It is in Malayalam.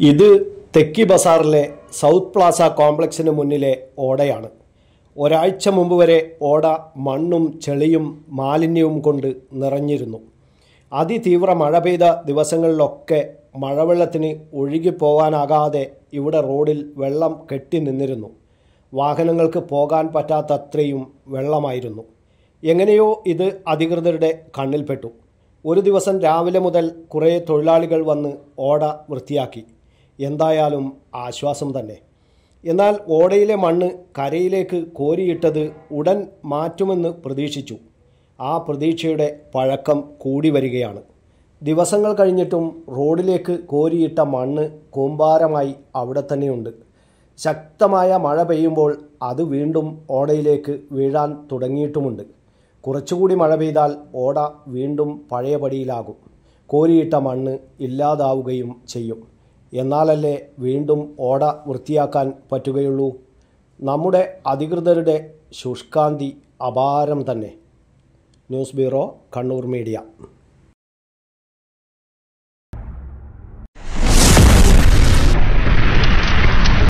ഇത് തെക്കി ബസാറിലെ സൗത്ത് പ്ലാസ കോംപ്ലക്സിന് മുന്നിലെ ഓടയാണ്. ഒരാഴ്ച മുമ്പ് വരെ ഓട മണ്ണും ചെളിയും മാലിന്യവും കൊണ്ട് നിറഞ്ഞിരുന്നു. അതിതീവ്ര മഴ പെയ്ത ദിവസങ്ങളിലൊക്കെ മഴവെള്ളത്തിന് ഒഴുകിപ്പോകാനാകാതെ ഇവിടെ റോഡിൽ വെള്ളം കെട്ടി നിന്നിരുന്നു. വാഹനങ്ങൾക്ക് പോകാൻ പറ്റാത്തത്രയും വെള്ളമായിരുന്നു. എങ്ങനെയോ ഇത് അധികൃതരുടെ കണ്ണിൽപ്പെട്ടു. ഒരു ദിവസം രാവിലെ മുതൽ കുറേ തൊഴിലാളികൾ വന്ന് ഓട വൃത്തിയാക്കി. എന്തായാലും ആശ്വാസം തന്നെ. എന്നാൽ ഓടയിലെ മണ്ണ് കരയിലേക്ക് കോരിയിട്ടത് ഉടൻ മാറ്റുമെന്ന് പ്രതീക്ഷിച്ചു. ആ പ്രതീക്ഷയുടെ പഴക്കം കൂടി വരികയാണ്. ദിവസങ്ങൾ കഴിഞ്ഞിട്ടും റോഡിലേക്ക് കോരിയിട്ട മണ്ണ് കൂമ്പാരമായി അവിടെ തന്നെയുണ്ട്. ശക്തമായ മഴ പെയ്യുമ്പോൾ അത് വീണ്ടും ഓടയിലേക്ക് വീഴാൻ തുടങ്ങിയിട്ടുമുണ്ട്. കുറച്ചുകൂടി മഴ പെയ്താൽ ഓട വീണ്ടും പഴയപടിയിലാകും. കോരിയിട്ട മണ്ണ് ഇല്ലാതാവുകയും ചെയ്യും. എന്നാലല്ലേ വീണ്ടും ഓട വൃത്തിയാക്കാൻ പറ്റുകയുള്ളൂ. നമ്മുടെ അധികൃതരുടെ ശുഷ്കാന്തി അപാരം തന്നെ. News bureau, Kannur media.